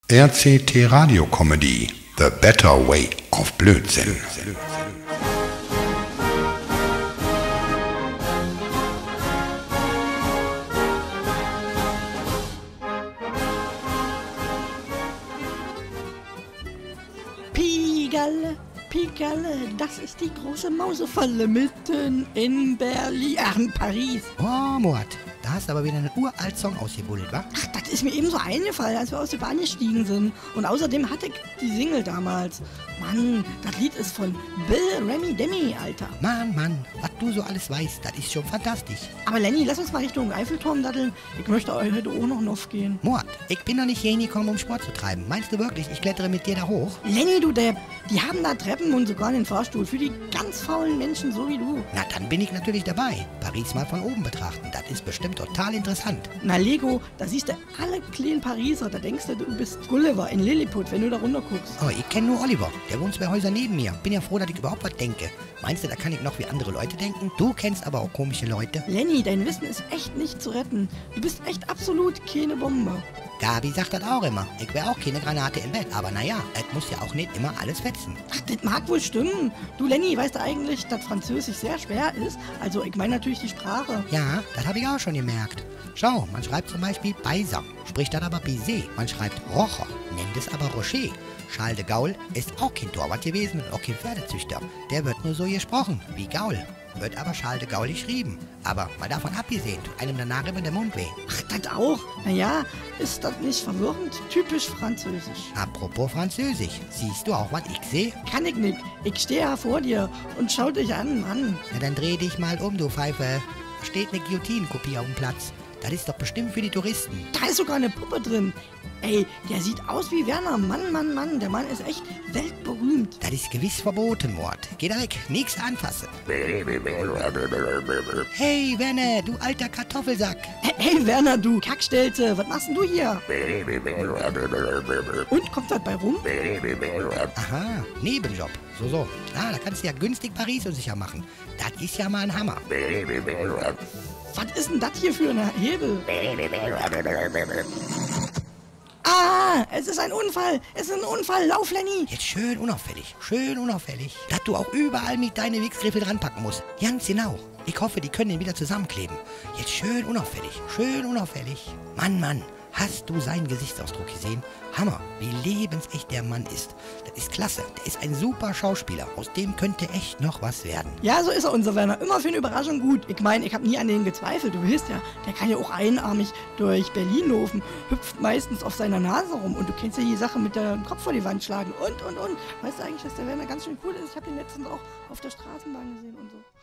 RCT Radio Comedy, The Better Way of Blödsinn. Pigalle, das ist die große Mausefalle mitten in Berlin, Paris. Oh, Mord, da hast du aber wieder einen uralt Song ausgebuddelt, wa? Ach, das ist mir eben so eingefallen, als wir aus der Bahn gestiegen sind. Und außerdem hatte ich die Single damals. Mann, das Lied ist von Bill Remy Demi, Alter. Mann, was du so alles weißt, das ist schon fantastisch. Aber Lenny, lass uns mal Richtung Eiffelturm daddeln. Ich möchte heute auch noch aufgehen. Mord, ich bin doch nicht hier hingekommen, um Sport zu treiben. Meinst du wirklich, ich klettere mit dir da hoch? Lenny, du Depp, die haben da Treppen und sogar einen Fahrstuhl für die ganz faulen Menschen so wie du. Na, dann bin ich natürlich dabei. Paris mal von oben betrachten, das ist bestimmt total interessant. Na Lego, da siehst du alle kleinen Pariser, da denkst du bist Gulliver in Lilliput, wenn du da runter guckst. Aber ich kenne nur Oliver, der wohnt 2 Häuser neben mir. Bin ja froh, dass ich überhaupt was denke. Meinst du, da kann ich noch wie andere Leute denken? Du kennst aber auch komische Leute. Lenny, dein Wissen ist echt nicht zu retten. Du bist echt absolut keine Bombe. Gabi sagt das auch immer. Ich wäre auch keine Granate im Bett. Aber naja, es muss ja auch nicht immer alles fetzen. Ach, das mag wohl stimmen. Du, Lenny, weißt du eigentlich, dass Französisch sehr schwer ist? Also, ich meine natürlich die Sprache. Ja, das habe ich auch schon gemerkt. Schau, man schreibt zum Beispiel Beisam, spricht dann aber Bizet. Man schreibt Rocher, nennt es aber Rocher. Charles de Gaulle ist auch kein Torwart gewesen und auch kein Pferdezüchter. Der wird nur so gesprochen, wie Gaul. Wird aber Charles de Gaulle geschrieben. Aber mal davon abgesehen, tut einem danach immer der Mund weh. Ach, das auch? Naja, ist das nicht verwirrend? Typisch Französisch. Apropos Französisch, siehst du auch, was ich sehe? Kann ich nicht. Ich stehe ja vor dir und schau dich an, Mann. Na dann dreh dich mal um, du Pfeife. Da steht eine Guillotinenkopie auf dem Platz. Das ist doch bestimmt für die Touristen. Da ist sogar eine Puppe drin. Ey, der sieht aus wie Werner. Mann. Der Mann ist echt weltberühmt. Das ist gewiss verboten, Mord. Geh da weg, nichts anfassen. Hey, Werner, du alter Kartoffelsack. Hey, Werner, du Kackstelze, was machst denn du hier? Und, kommt das bei rum? Aha, Nebenjob. So. Ah, da kannst du ja günstig Paris unsicher machen. Das ist ja mal ein Hammer. Was ist denn das hier für ein Hebel? Ah, es ist ein Unfall. Es ist ein Unfall. Lauf, Lenny. Jetzt schön unauffällig. Dass du auch überall mit deinen Wichsgriffel dran packen musst. Ganz genau. Ich hoffe, die können ihn wieder zusammenkleben. Jetzt schön unauffällig. Mann. Hast du seinen Gesichtsausdruck gesehen? Hammer, wie lebensecht der Mann ist. Das ist klasse. Der ist ein super Schauspieler. Aus dem könnte echt noch was werden. Ja, so ist er, unser Werner. Immer für eine Überraschung gut. Ich meine, ich habe nie an den gezweifelt. Du weißt ja, der kann ja auch einarmig durch Berlin laufen. Hüpft meistens auf seiner Nase rum. Und du kennst ja die Sache mit dem Kopf vor die Wand schlagen. Und. Weißt du eigentlich, dass der Werner ganz schön cool ist? Ich habe den letztens auch auf der Straßenbahn gesehen und so.